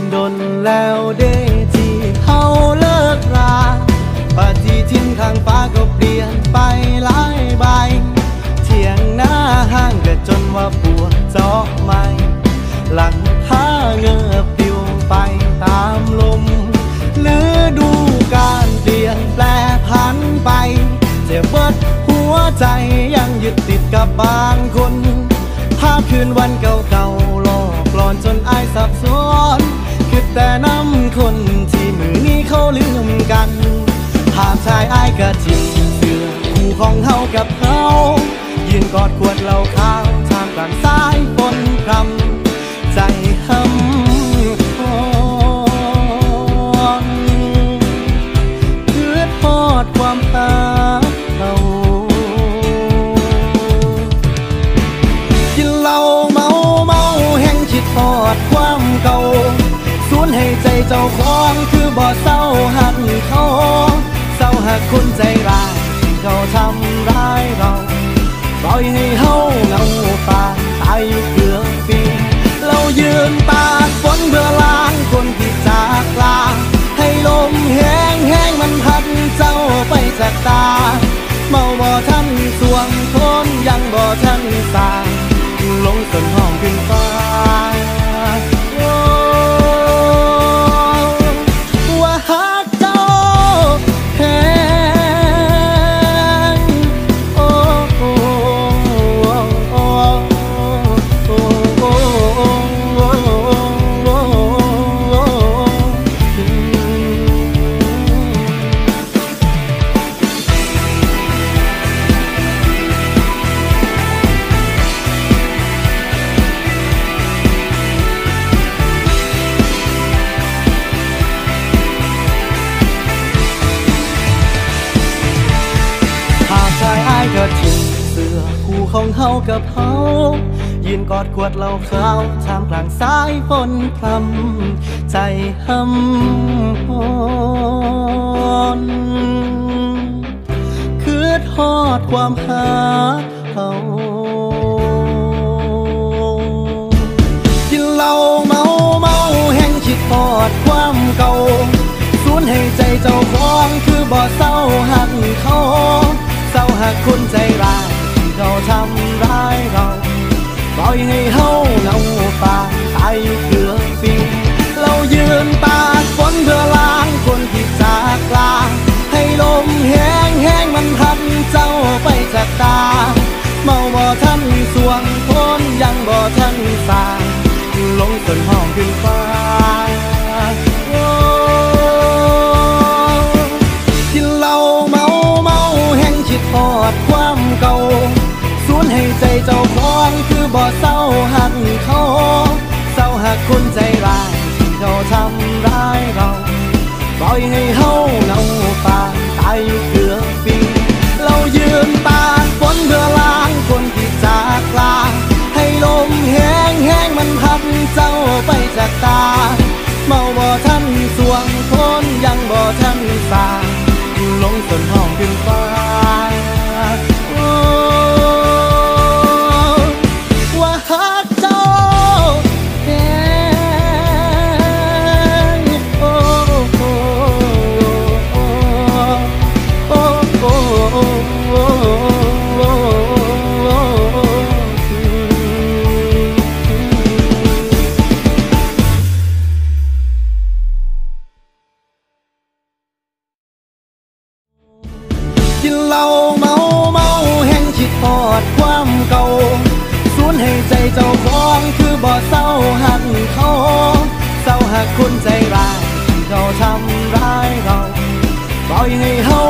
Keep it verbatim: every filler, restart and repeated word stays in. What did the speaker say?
ดนแล้วเด้ที่เฮาเลิกราปฏิทินข้างฟ้าก็เปลี่ยนไปหลายใบเถียงหน้าห้างก็จนว่าปวดเจาะไม่หลังท้าเงือบปิวไปตามลมฤดูกาลเปลี่ยนแปลผันไปเจ็บเบิดหัวใจยังยึดติดกับบางคนภาพคืนวันเก่าๆหลอกหลอนจนอายสับสนคือแต่น้ำคนที่มือนี้เขาลืมกันภาพชายอายกะทิเสื้อคู่ของเฮากับเฮายืนกอดขวดเหล้าขาวท่ามกลางสายฝนพรำใจหำหอนคือทอดความหาเรากินเหล้าเมาเมาแห่งคิดทอดความเก่าสูญให้ใจเจ้าของคือบ่เศร้าหักเขาเศร้าหักคนใจร้ายที่เขาทำร้ายเราปล่อยให้เฮาเงาป่าตายอยู่เกือบปีเรายืนตากฝนเพื่อล้างคนที่จากลาให้ลมแห้งแห้งมันพัดเจ้าไปจากตาเมาบ่ทันสวงคนยังบ่ทันสาลงต้นห้องขึ้นฟ้าว่าหักเจ้าแห้งโอ้โอ้โอ้โอ้โอ้ก็ทิ้งเสื้อคู่ของเฮากับเฮายืนกอดขวดเหล้าขาวท่ามกลางสายฝนพรำใจหำหอนคือทอดความหาเฮากินเหล้าเมาเมาแห่งคิดทอดความเก่าสูญให้ใจเจ้าของคือบ่เศร้าหักเขาเศร้าหักคนใจร้ายที่เขาทำร้ายเราปล่อยให้เฮาเงาป่าตายอยู่เกือบปีเรายืนตากฝนเพื่อล้างคนที่จากลาให้ลมแห้งแห้งมันพัดเจ้าไปจากตาเมาบ่ทันสวงคนยังบ่ทันสาลงต้นห้องขึ้นฟ้ากินเหล้าเมาเมาแห่งคิดทอดความเก่าสูญให้ใจเจ้าของคือบ่เศร้าหักเขาเศร้าหักคนใจร้ายที่เขาทำร้ายเราปล่อยให้เฮาเงาป่าตายอยู่เกือบปีเรายืนตากฝนเพื่อล้างคนที่จากลาให้ลมแห้งแห้งมันพัดเจ้าไปจากตาเมาบ่ทันสวงคนยังบ่ทันสาลงต้นห้องขึ้นฟ้าว่าหักเจ้าแห้งโอ้โอ้โอ้โอ้โอ้กินเหล้าเมาเมาแห่งคิดทอดความเก่าสูญให้ใจเจ้าของคือบ่เศร้าหักเขาเศร้าหักคนใจร้ายที่เขาทำร้ายเราปล่อยให้เฮา